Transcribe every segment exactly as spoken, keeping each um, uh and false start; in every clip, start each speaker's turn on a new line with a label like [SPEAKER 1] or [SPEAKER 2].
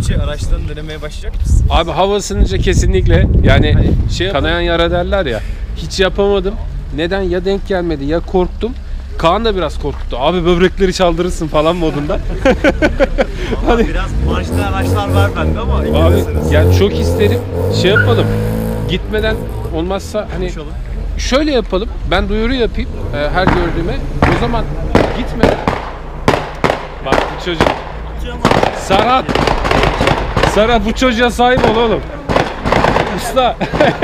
[SPEAKER 1] takipçi araçlarını denemeye başlayacak mısın?
[SPEAKER 2] Abi hava ısınınca kesinlikle. Yani hani şey kanayan yara derler ya. Hiç yapamadım. Neden? Ya denk gelmedi ya korktum. Kaan da biraz korktu. Abi böbrekleri çaldırırsın falan modunda.
[SPEAKER 1] Hani biraz marjlı araçlar var bende ama
[SPEAKER 2] abi yani çok isterim. Şey yapalım. Gitmeden olmazsa hani
[SPEAKER 1] konuşalım.
[SPEAKER 2] şöyle yapalım. Ben duyuru yapayım e, her gördüğüme. O zaman gitmeden bak bu çocuk. Serhat. Serhat bu çocuğa sahip ol oğlum. Usta.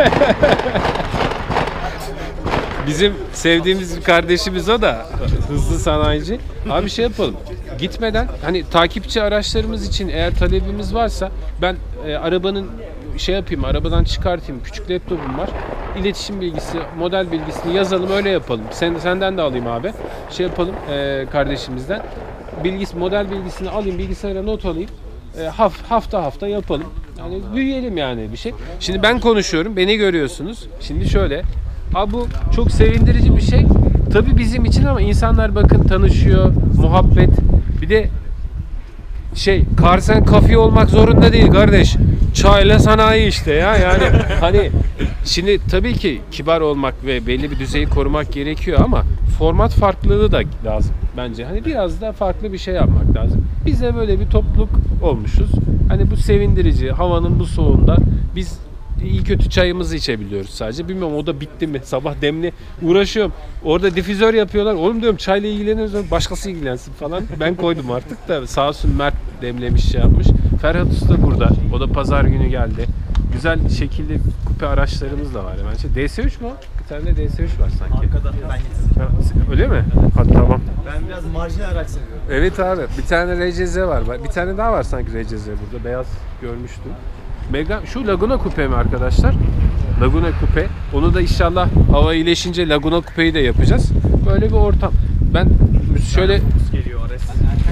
[SPEAKER 2] Bizim sevdiğimiz bir kardeşimiz o da hızlı sanayici. Abi şey yapalım. Gitmeden hani takipçi araçlarımız için eğer talebimiz varsa ben e, arabanın şey yapayım, arabadan çıkartayım. Küçük laptopum var. İletişim bilgisi, model bilgisini yazalım, öyle yapalım. Sen senden de alayım abi. Şey yapalım e, kardeşimizden. Bilgisi, model bilgisini alayım, bilgisayara not alayım. E, hafta hafta yapalım. Yani büyüyelim yani bir şey. Şimdi ben konuşuyorum, beni görüyorsunuz. Şimdi şöyle. Abi bu çok sevindirici bir şey. Tabii bizim için ama insanlar bakın tanışıyor, muhabbet. Bir de şey, Carsen kafe olmak zorunda değil kardeş. Çayla sanayi işte ya. Yani hani şimdi tabii ki kibar olmak ve belli bir düzeyi korumak gerekiyor ama format farklılığı da lazım bence. Hani biraz da farklı bir şey yapmak lazım. Biz de böyle bir topluluk olmuşuz. Hani bu sevindirici, havanın bu soğuğunda biz iyi kötü çayımızı içebiliyoruz sadece. Bilmiyorum o da bitti mi? Sabah demli uğraşıyorum. Orada difüzör yapıyorlar. Oğlum diyorum çayla ilgileniyoruz. Başkası ilgilensin falan. Ben koydum artık da sağ olsun Mert demlemiş şey yapmış. Ferhat Usta burada. O da pazar günü geldi. Güzel şekilli kupe araçlarımız da var. Yani şey, D S üç mü o? Bir tane de D S üç var sanki.
[SPEAKER 1] Arkada ben getirdim.
[SPEAKER 2] Öyle mi? Hadi tamam.
[SPEAKER 1] Ben biraz marjinal araç seviyorum.
[SPEAKER 2] Evet abi. Bir tane R C Z var. Bir tane daha var sanki R C Z burada. Beyaz görmüştüm. Mega, şu Laguna Coupe mi arkadaşlar? Laguna Coupe. Onu da inşallah hava iyileşince Laguna Coupe'yi de yapacağız. Böyle bir ortam. Ben şöyle
[SPEAKER 1] geliyor Ares.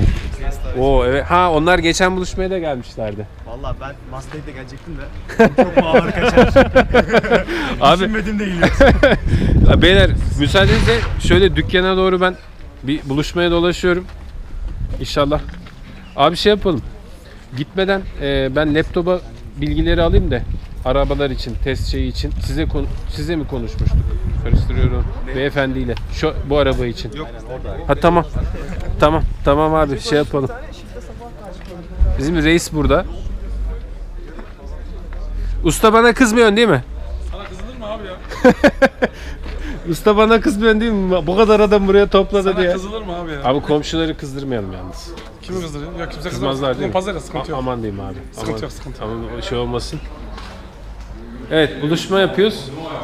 [SPEAKER 2] Oo evet. Ha onlar geçen buluşmaya da gelmişlerdi.
[SPEAKER 1] Vallahi ben Mustang'de gelecektim de çok ağır kaçar.
[SPEAKER 2] Abi
[SPEAKER 1] Düşünmedim de geliyor.
[SPEAKER 2] beyler müsaadenizle şöyle dükkana doğru ben bir buluşmaya dolaşıyorum. İnşallah. Abi şey yapalım. Gitmeden e, ben laptopa bilgileri alayım da arabalar için, test şeyi için size size mi konuşmuştuk? Karıştırıyorum. Ne? Beyefendiyle. Şu bu araba için.
[SPEAKER 1] Yok orada.
[SPEAKER 2] Ha tamam. Tamam. Tamam abi şey yapalım. Bizim reis burada. Usta bana kızmıyorsun değil mi?
[SPEAKER 3] Sana kızılır mı abi ya?
[SPEAKER 2] Usta bana kızmıyorsun değil mi? Bu kadar adam buraya topladı
[SPEAKER 3] Sana
[SPEAKER 2] diye.
[SPEAKER 3] kızılır mı abi ya?
[SPEAKER 2] Abi komşuları kızdırmayalım yalnız.
[SPEAKER 3] Kimi kızdırıyor? Yok kimse
[SPEAKER 2] Kızmazlar değil mi?
[SPEAKER 3] Pazar ya sıkıntı yok.
[SPEAKER 2] Aman diyeyim abi.
[SPEAKER 3] Sıkıntı
[SPEAKER 2] Aman,
[SPEAKER 3] yok, sıkıntı
[SPEAKER 2] yok. Aman şey olmasın. Evet buluşma yapıyoruz.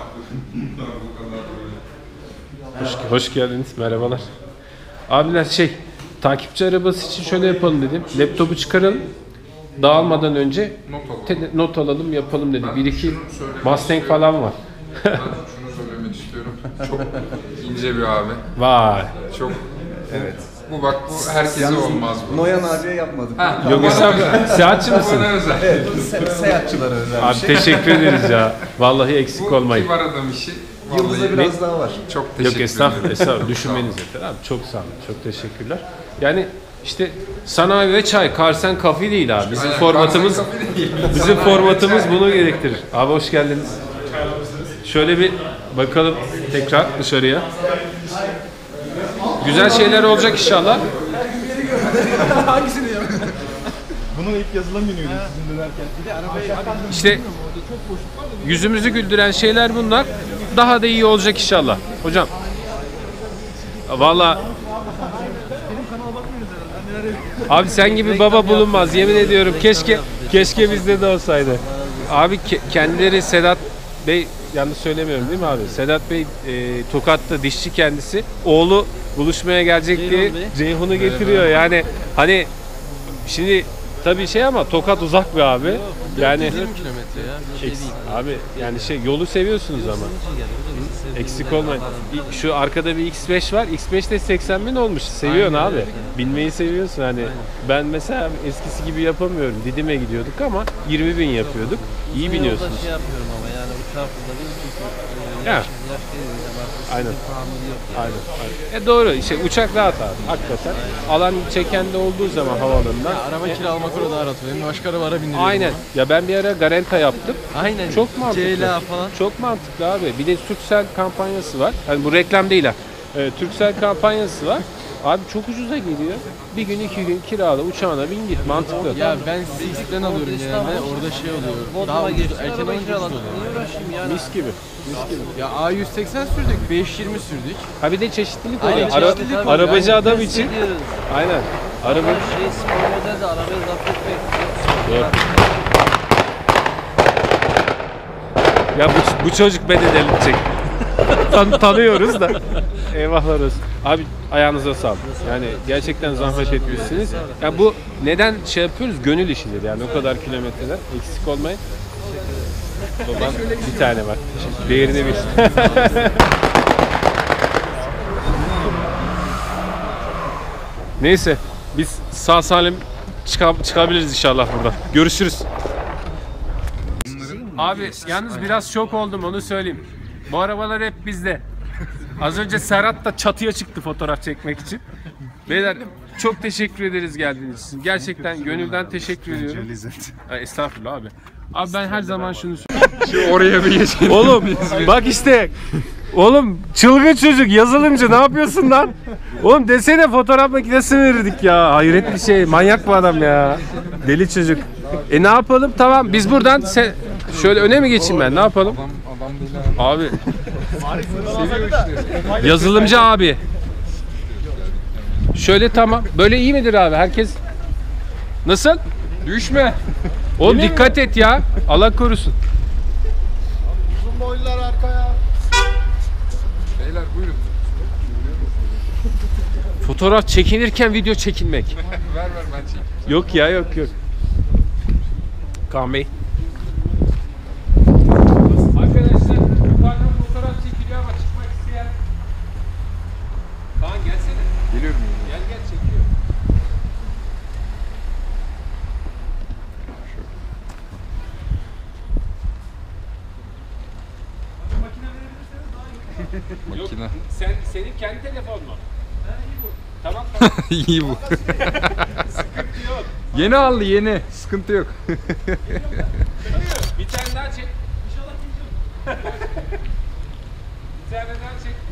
[SPEAKER 2] Hoş, hoş geldiniz. Merhabalar. Abiler şey takipçi arabası için şöyle yapalım dedim. Laptopu çıkaralım. Dağılmadan önce not alalım, not alalım yapalım dedim. Bir iki Mustang falan var.
[SPEAKER 4] Ben şunu söylemek istiyorum. Çok ince bir abi.
[SPEAKER 2] Vay.
[SPEAKER 4] Çok evet. Bu bak bu herkese olmaz bu.
[SPEAKER 5] Noyan abiye yapmadık.
[SPEAKER 4] Ha,
[SPEAKER 2] Yok estağfurullah. Seyahatçi misin?
[SPEAKER 4] Bana özel.
[SPEAKER 5] Evet, bu seyahatçılara özel
[SPEAKER 2] Abi
[SPEAKER 5] bir şey.
[SPEAKER 2] teşekkür ederiz ya. Vallahi eksik
[SPEAKER 4] Bu
[SPEAKER 2] olmayın.
[SPEAKER 4] kibar adam işi.
[SPEAKER 5] Yıldız'a
[SPEAKER 4] Vallahi
[SPEAKER 5] biraz daha var.
[SPEAKER 4] çok teşekkür
[SPEAKER 2] Yok estağfurullah,
[SPEAKER 4] ederim.
[SPEAKER 2] estağfurullah. Düşünmeniz yeter abi. Çok sağ olun. Çok teşekkürler. Yani işte sanayi ve çay, Carsen kafe değil abi. Bizim
[SPEAKER 4] Aynen,
[SPEAKER 2] formatımız
[SPEAKER 4] Carsen kafe değil.
[SPEAKER 2] bizim
[SPEAKER 4] Sanayi
[SPEAKER 2] formatımız
[SPEAKER 4] çay.
[SPEAKER 2] bunu gerektirir. Abi hoş geldiniz. Şöyle bir bakalım tekrar dışarıya. Güzel şeyler olacak inşallah.
[SPEAKER 5] Hangisini ya? Bunun ilk yazılım günüydü sizin dönerken. Bir de arabaya
[SPEAKER 2] İşte yüzümüzü güldüren şeyler bunlar. Daha da iyi olacak inşallah. Hocam. Vallahi abi sen gibi baba bulunmaz yemin ediyorum. Keşke keşke bizde de olsaydı. Abi ke- kendileri Sedat Bey yanlış söylemiyorum değil mi abi? Sedat Bey e, Tokat'ta dişçi kendisi. Oğlu buluşmaya gelecek diye Ceyhun'u getiriyor. Yani hani şimdi tabii şey ama Tokat uzak bir abi. Yani
[SPEAKER 6] kilometre ya. Şey
[SPEAKER 2] eks-
[SPEAKER 6] değil.
[SPEAKER 2] abi yani şey yolu seviyorsunuz ama. Eksik olmayın. Şu arkada bir X beş var. X beş de seksen bin olmuş. Seviyorsun
[SPEAKER 6] Aynen
[SPEAKER 2] abi.
[SPEAKER 6] öyle.
[SPEAKER 2] Binmeyi seviyorsun hani. Ben mesela eskisi gibi yapamıyorum. Didim'e gidiyorduk ama yirmi bin yapıyorduk. İyi
[SPEAKER 6] Uzun yolda
[SPEAKER 2] biniyorsunuz.
[SPEAKER 6] şey yapıyorum ama yani uçağı kullanayım çünkü e,
[SPEAKER 2] Ya
[SPEAKER 6] yaşım
[SPEAKER 2] Aynen. Aynen. Aynen. E doğru. İşte uçak rahat abi. Hakikaten. Alan çeken de olduğu zaman havaalanında.
[SPEAKER 5] Araba kiralamak orada daha rahat oluyor. Hem başka araba ara bindiriyor.
[SPEAKER 2] Aynen. Ya ben bir ara Garanta yaptım.
[SPEAKER 5] Aynen.
[SPEAKER 2] Çok mantıklı.
[SPEAKER 5] C L A falan.
[SPEAKER 2] Çok mantıklı abi. Bir de Turkcell kampanyası var. Hani bu reklam değil ha. Ee, Turkcell kampanyası var. Abi çok ucuza geliyor. Bir gün iki gün kirala uçağına bin git. Mantıklı.
[SPEAKER 5] Ya ben Six'ten alıyorum genelde. Orada şey oluyor. Daha ucuz. Erken alınca ucuz oluyor.
[SPEAKER 2] Mis gibi. Mis gibi.
[SPEAKER 5] Ya A yüz seksen sürdük. beş yirmi sürdük.
[SPEAKER 2] Ha bir de çeşitlilik
[SPEAKER 5] Aynen,
[SPEAKER 2] oluyor. Ara-
[SPEAKER 5] çeşitlilik oluyor.
[SPEAKER 2] arabacı
[SPEAKER 5] Aynen.
[SPEAKER 2] adam için. Aynen. Araba
[SPEAKER 6] Şey spor model de arabayı zapt etmek.
[SPEAKER 2] Doğru. Ya bu, bu çocuk beni delirtecek. Tan tanıyoruz da. Eyvahlar olsun. Abi ayağınıza sağlık. Yani gerçekten zahmet etmişsiniz. Ya bu neden şey yapıyoruz? Gönül işidir yani o kadar kilometreler. Eksik olmayın. Baban bir tane var. Değerini bil. Neyse biz sağ salim çıka- çıkabiliriz inşallah buradan. Görüşürüz. Abi yalnız biraz şok oldum onu söyleyeyim. Bu arabalar hep bizde. Az önce Serhat da çatıya çıktı fotoğraf çekmek için. Beyler çok teşekkür ederiz geldiğiniz için. Gerçekten gönülden teşekkür ediyorum. Ha, estağfurullah abi. Abi ben her zaman şunu söylüyorum.
[SPEAKER 3] Oraya bir geçelim.
[SPEAKER 2] Oğlum bak işte. Oğlum çılgın çocuk yazılımcı ne yapıyorsun lan? Oğlum desene fotoğraf makinesini verirdik ya. Hayret bir şey. Manyak bu adam ya. Deli çocuk. E ne yapalım? Tamam biz buradan se- şöyle öne mi geçeyim ben? Ne yapalım? Abi. Yazılımcı abi. Şöyle tamam. Böyle iyi midir abi? Herkes nasıl? Düşme. Oğlum dikkat et ya. Allah korusun.
[SPEAKER 4] Uzun boylular arkaya.
[SPEAKER 3] Beyler buyurun.
[SPEAKER 2] Fotoğraf çekinirken video çekinmek.
[SPEAKER 3] Ver ver ben çekeyim.
[SPEAKER 2] Yok ya yok yok. Kaan Bey. Arkadaşlar yukarıdan fotoğraf çekiliyor ama çıkmak isteyen. Kaan gelsene.
[SPEAKER 3] Geliyorum.
[SPEAKER 2] Gel gel çekiyor. Yok,
[SPEAKER 3] Makine.
[SPEAKER 2] sen, senin kendi telefonun mu? Ha iyi bu. Tamam tamam.
[SPEAKER 3] İyi bu.
[SPEAKER 2] Sıkıntı yok.
[SPEAKER 3] Yeni aldı yeni. Sıkıntı yok.
[SPEAKER 2] Bir tane daha çek. İnşallah kimse. Bir tane daha çek.